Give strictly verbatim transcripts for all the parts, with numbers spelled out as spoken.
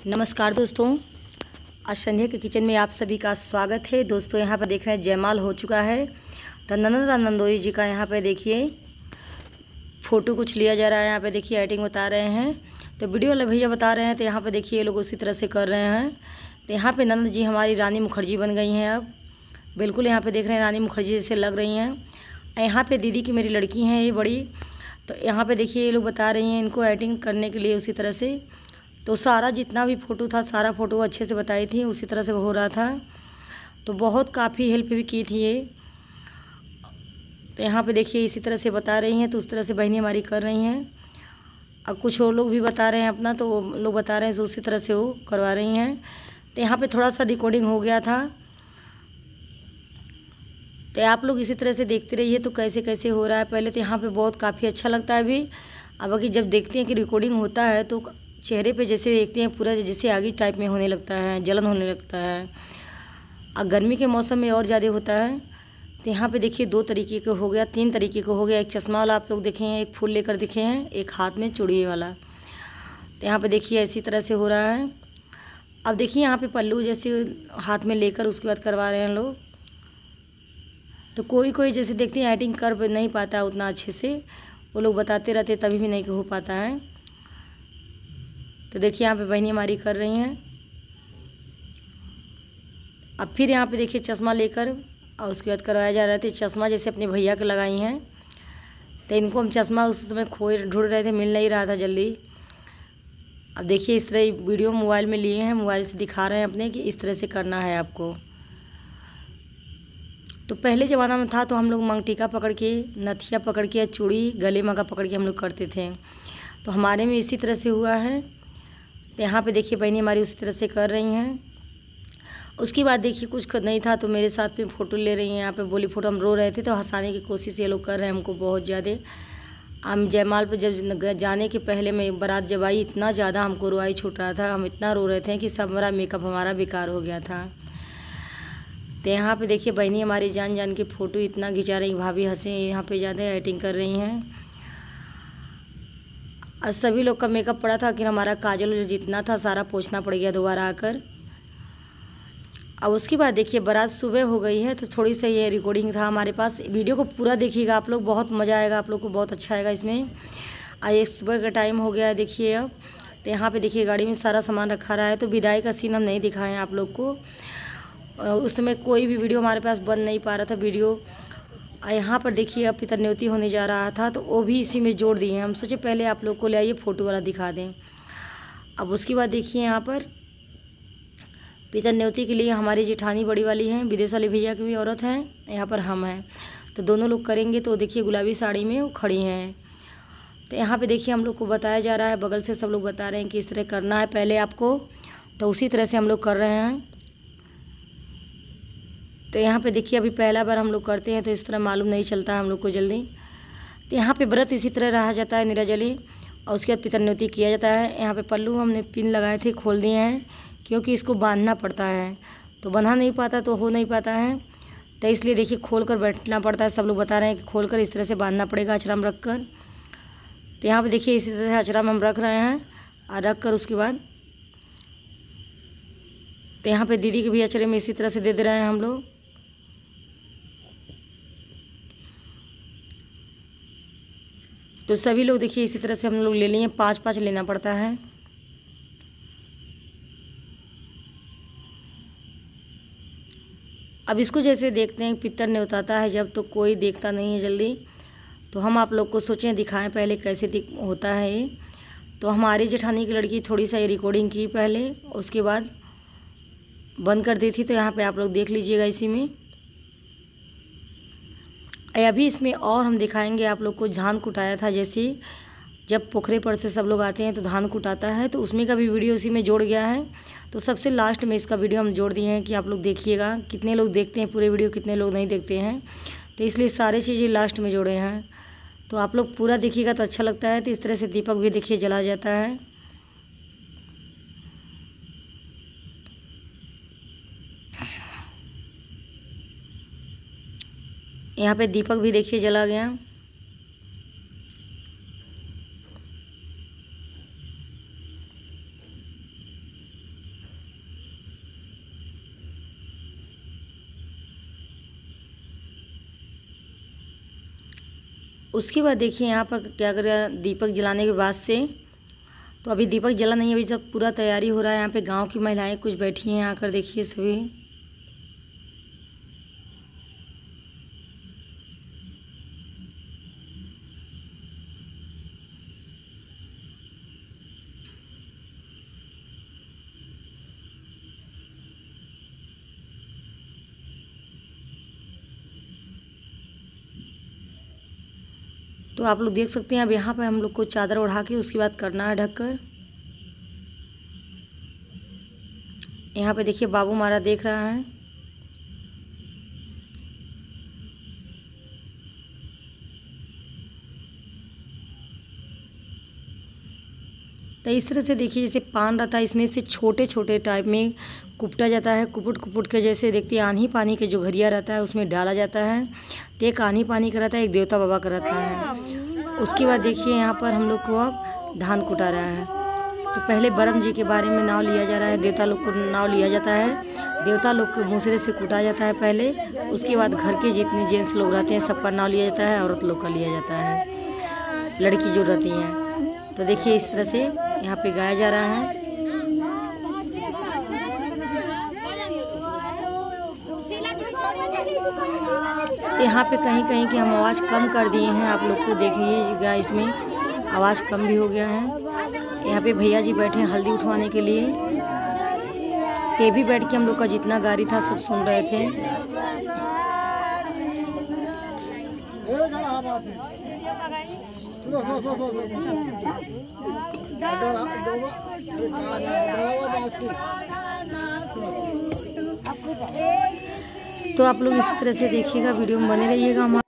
नमस्कार दोस्तों, आज संध्या के किचन में आप सभी का स्वागत है। दोस्तों यहाँ पर देख रहे हैं जयमाल हो चुका है, तो ननद नंदोई जी का यहाँ पे देखिए फ़ोटो कुछ लिया जा रहा है। यहाँ पे देखिए एडिटिंग बता रहे हैं, तो वीडियो वाले भैया बता रहे हैं। तो यहाँ पे देखिए ये लोग उसी तरह से कर रहे हैं। तो यहाँ पे ननद जी हमारी रानी मुखर्जी बन गई हैं। अब बिल्कुल यहाँ पे देख रहे हैं रानी मुखर्जी जैसे लग रही हैं। यहाँ पे दीदी की मेरी लड़की हैं ये बड़ी, तो यहाँ पे देखिए ये लोग बता रही हैं इनको एडिटिंग करने के लिए उसी तरह से। तो सारा जितना भी फ़ोटो था सारा फ़ोटो अच्छे से बताई थी, उसी तरह से हो रहा था। तो बहुत काफ़ी हेल्प भी की थी ये। तो यहाँ पे देखिए इसी तरह से बता रही हैं, तो उस तरह से बहनें हमारी कर रही हैं। अब कुछ और लोग भी बता रहे हैं अपना, तो वो लोग बता रहे हैं तो उसी तरह से वो करवा रही हैं। तो यहाँ पे थोड़ा सा रिकॉर्डिंग हो गया था, तो आप लोग इसी तरह से देखते रहिए तो कैसे कैसे हो रहा है। पहले तो यहाँ पे बहुत काफ़ी अच्छा लगता है अभी। अब अगर जब देखते हैं कि रिकॉर्डिंग होता है तो चेहरे पे जैसे देखते हैं पूरा जैसे आगी टाइप में होने लगता है, जलन होने लगता है। और गर्मी के मौसम में और ज़्यादा होता है। तो यहाँ पे देखिए दो तरीके का हो गया, तीन तरीके का हो गया। एक चश्मा वाला आप लोग देखे हैं, एक फूल लेकर दिखे हैं, एक हाथ में चूड़ी वाला। तो यहाँ पे देखिए इसी तरह से हो रहा है। अब देखिए यहाँ पे पल्लू जैसे हाथ में लेकर उसके बाद करवा रहे हैं लोग। तो कोई कोई जैसे देखते हैं एडिटिंग कर नहीं पाता है उतना अच्छे से, वो लोग बताते रहते तभी भी नहीं हो पाता है। तो देखिए यहाँ पे बहनी हमारी कर रही हैं। अब फिर यहाँ पे देखिए चश्मा लेकर और उसके बाद करवाया जा रहा था। चश्मा जैसे अपने भैया के लगाई हैं, तो इनको हम चश्मा उस समय खोए ढूंढ रहे थे, मिल नहीं रहा था जल्दी। अब देखिए इस तरह वीडियो मोबाइल में लिए हैं, मोबाइल से दिखा रहे हैं अपने कि इस तरह से करना है आपको। तो पहले ज़माना में था तो हम लोग मंगटीका पकड़ के, नथिया पकड़ के, चूड़ी गले में का पकड़ के हम लोग करते थे। तो हमारे में इसी तरह से हुआ है। तो यहाँ पे देखिए बहनी हमारी उसी तरह से कर रही हैं। उसके बाद देखिए कुछ नहीं था तो मेरे साथ में फ़ोटो ले रही हैं। यहाँ पे बोली फ़ोटो हम रो रहे थे तो हंसाने की कोशिश ये लोग कर रहे हैं हमको बहुत ज़्यादा। हम जयमाल पे जब जाने के पहले मैं बारात जब आई, इतना ज़्यादा हमको रोआई छूट रहा था, हम इतना रो रहे थे कि सब हमारा मेकअप हमारा बेकार हो गया था। तो यहाँ पे देखिए बहनी हमारी जान जान के फ़ोटो इतना खिंचा रही, भाभी हंसे यहाँ पे ज़्यादा एडिटिंग कर रही हैं। और सभी लोग का मेकअप पड़ा था कि हमारा काजल जितना था सारा पोंछना पड़ गया दोबारा आकर। अब उसके बाद देखिए बारात सुबह हो गई है, तो थोड़ी सी ये रिकॉर्डिंग था हमारे पास। वीडियो को पूरा देखिएगा आप लोग, बहुत मज़ा आएगा आप लोग को, बहुत अच्छा आएगा इसमें। आज एक सुबह का टाइम हो गया है देखिए। अब तो यहाँ पे देखिए गाड़ी में सारा सामान रखा रहा है। तो विदाई का सीन हम नहीं दिखाएं आप लोग को, उस समय कोई भी वीडियो हमारे पास बन नहीं पा रहा था वीडियो। यहाँ पर देखिए अब पितर न्योती होने जा रहा था, तो वो भी इसी में जोड़ दिए हैं। हम सोचे पहले आप लोग को ले आइए फ़ोटो वाला दिखा दें। अब उसके बाद देखिए यहाँ पर पितर न्योती के लिए हमारी जेठानी बड़ी वाली हैं, विदेश वाले भैया की भी औरत हैं, यहाँ पर हम हैं, तो दोनों लोग करेंगे। तो देखिए गुलाबी साड़ी में वो खड़ी हैं। तो यहाँ पे देखिए हम लोग को बताया जा रहा है, बगल से सब लोग बता रहे हैं कि इस तरह करना है पहले आपको, तो उसी तरह से हम लोग कर रहे हैं। तो यहाँ पे देखिए अभी पहला बार हम लोग करते हैं तो इस तरह मालूम नहीं चलता है हम लोग को जल्दी। तो यहाँ पे व्रत इसी तरह रहा जाता है निराजली, और उसके बाद पितर न्योती किया जाता है। यहाँ पे पल्लू हमने पिन लगाए थे, खोल दिए हैं, क्योंकि इसको बांधना पड़ता है, तो बंधा नहीं पाता तो हो नहीं पाता है, तो इसलिए देखिए खोल कर बैठना पड़ता है। सब लोग बता रहे हैं कि खोल कर इस तरह से बांधना पड़ेगा अचरा में रख कर। तो यहाँ पर देखिए इसी तरह से अचरा में हम रख रहे हैं, और रख कर उसके बाद तो यहाँ पर दीदी के भी अचरे में इसी तरह से दे दे रहे हैं हम लोग। तो सभी लोग देखिए इसी तरह से हम लोग ले लिए, पाँच पाँच लेना पड़ता है। अब इसको जैसे देखते हैं पितर ने उतारता है जब, तो कोई देखता नहीं है जल्दी, तो हम आप लोग को सोचें दिखाएं पहले कैसे दिख होता है ये। तो हमारी जेठानी की लड़की थोड़ी सा रिकॉर्डिंग की पहले, उसके बाद बंद कर दी थी। तो यहाँ पे आप लोग देख लीजिएगा इसी में। अभी इसमें और हम दिखाएंगे आप लोग को, धान कुटाया था जैसे जब पोखरे पर से सब लोग आते हैं तो धान कुटाता है, तो उसमें का भी वीडियो इसी में जोड़ गया है। तो सबसे लास्ट में इसका वीडियो हम जोड़ दिए हैं कि आप लोग देखिएगा। कितने लोग देखते हैं पूरे वीडियो, कितने लोग नहीं देखते हैं, तो इसलिए सारी चीज़ें लास्ट में जोड़े हैं। तो आप लोग पूरा देखिएगा तो अच्छा लगता है। तो इस तरह से दीपक भी देखिए जला जाता है। यहाँ पे दीपक भी देखिए जला गया। उसके बाद देखिए यहाँ पर क्या करें, दीपक जलाने के बाद से तो अभी दीपक जला नहीं है, अभी जब पूरा तैयारी हो रहा है। यहाँ पे गांव की महिलाएं कुछ बैठी हैं आकर, देखिए सभी। तो आप लोग देख सकते हैं अब यहाँ पे हम लोग को चादर ओढ़ा के उसके बाद करना है ढककर। यहाँ पे देखिए बाबू हमारा देख रहा है। तो इस तरह से देखिए जैसे पान रहता है, इसमें से छोटे छोटे टाइप में कुपटा जाता है, कुपुट कुपुट के जैसे देखते हैं आन्ही पानी के जो घरिया रहता है उसमें डाला जाता है। तो एक आन्ही पानी का रहता है, एक देवता बाबा का रहता है। उसके बाद देखिए यहाँ पर हम लोग को अब धान कुटा रहा है। तो पहले ब्रह्म जी के बारे में नाव लिया जा रहा है, देवता लोग को नाव लिया जाता है। देवता लोग को मूसरे से कूटा जाता है पहले, उसके बाद घर के जितने जेंट्स लोग रहते हैं सबका नाव लिया जाता है, औरत लोग का लिया जाता है, लड़की जो रहती हैं। तो देखिए इस तरह से यहाँ पे गाया जा रहा है। तो यहाँ पे कहीं कहीं की हम आवाज़ कम कर दिए हैं, आप लोग को देखिएगा इसमें आवाज़ कम भी हो गया है। यहाँ पे भैया जी बैठे हैं हल्दी उठवाने के लिए। ते भी बैठ के हम लोग का जितना गाड़ी था सब सुन रहे थे। तो आप लोग इसी तरह से देखिएगा, वीडियो में बने रहिएगा हमारे,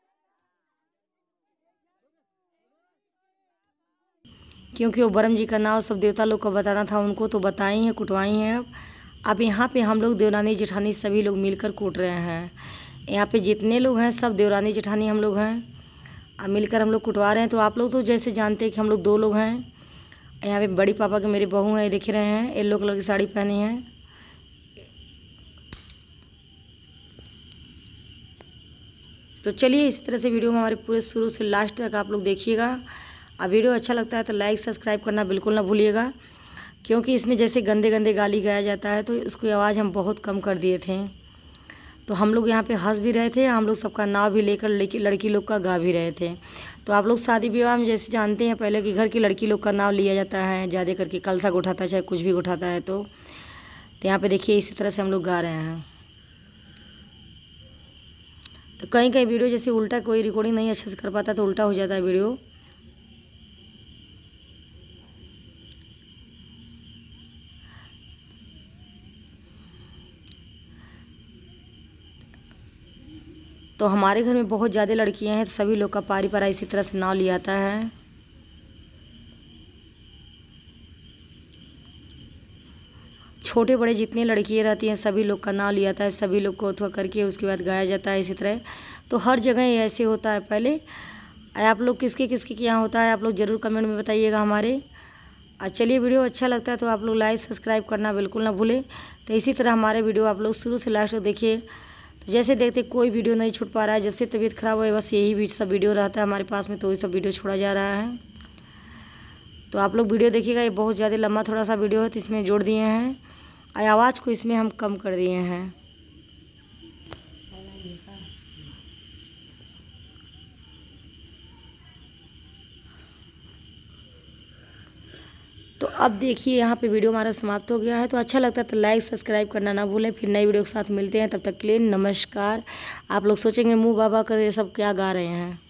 क्योंकि वो ब्रह्म जी का नाम सब देवता लोग को बताना था उनको, तो बताई हैं, कुटवाई हैं। अब अब यहाँ पे हम लोग देवरानी जेठानी सभी लोग मिलकर कूट रहे हैं। यहाँ पे जितने लोग हैं सब देवरानी जेठानी हम लोग हैं, अब मिलकर हम लोग कुटवा रहे हैं। तो आप लोग तो जैसे जानते हैं कि हम लोग दो लोग हैं। यहाँ पे बड़ी पापा के मेरे बहू हैं, देख रहे हैं, येलो कलर की साड़ी पहनी है। तो चलिए इसी तरह से वीडियो में हमारे पूरे शुरू से लास्ट तक आप लोग देखिएगा। अब वीडियो अच्छा लगता है तो लाइक सब्सक्राइब करना बिल्कुल ना भूलिएगा, क्योंकि इसमें जैसे गंदे गंदे गाली गाया जाता है तो उसकी आवाज़ हम बहुत कम कर दिए थे। तो हम लोग यहाँ पे हंस भी रहे थे, हम लोग सबका नाव भी लेकर लड़की लड़की लोग का गा भी रहे थे। तो आप लोग शादी विवाह में जैसे जानते हैं पहले कि घर की लड़की लोग का नाव लिया जाता है, ज़्यादा करके कलसा उठाता है, चाहे कुछ भी उठाता है। तो, तो यहाँ पे देखिए इसी तरह से हम लोग गा रहे हैं। तो कहीं कहीं वीडियो जैसे उल्टा कोई रिकॉर्डिंग नहीं अच्छे से कर पाता तो उल्टा हो जाता है वीडियो। तो हमारे घर में बहुत ज़्यादा लड़कियां हैं, तो सभी लोग का पारी पारा इसी तरह से नाव लिया आता है। छोटे बड़े जितनी लड़कियां रहती हैं सभी लोग का नाव लिया जाता है, सभी लोग को अथवा करके उसके बाद गाया जाता है इसी तरह। तो हर जगह ऐसे होता है। पहले आप लोग किसके किसके यहाँ होता है आप लोग ज़रूर कमेंट में बताइएगा हमारे। और चलिए वीडियो अच्छा लगता है तो आप लोग लाइक सब्सक्राइब करना बिल्कुल ना भूलें। तो इसी तरह हमारे वीडियो आप लोग शुरू से लास्ट तक देखिए। तो जैसे देखते कोई वीडियो नहीं छूट पा रहा है, जब से तबीयत ख़राब है बस यही भी सब वीडियो रहता है हमारे पास में, तो वही सब वीडियो छोड़ा जा रहा है। तो आप लोग वीडियो देखिएगा, ये बहुत ज़्यादा लंबा थोड़ा सा वीडियो है तो इसमें जोड़ दिए हैं, और आवाज़ को इसमें हम कम कर दिए हैं। तो अब देखिए यहाँ पे वीडियो हमारा समाप्त हो गया है। तो अच्छा लगता है तो लाइक सब्सक्राइब करना ना भूलें। फिर नई वीडियो के साथ मिलते हैं, तब तक के लिए नमस्कार। आप लोग सोचेंगे मुँह बाबा कर ये सब क्या गा रहे हैं।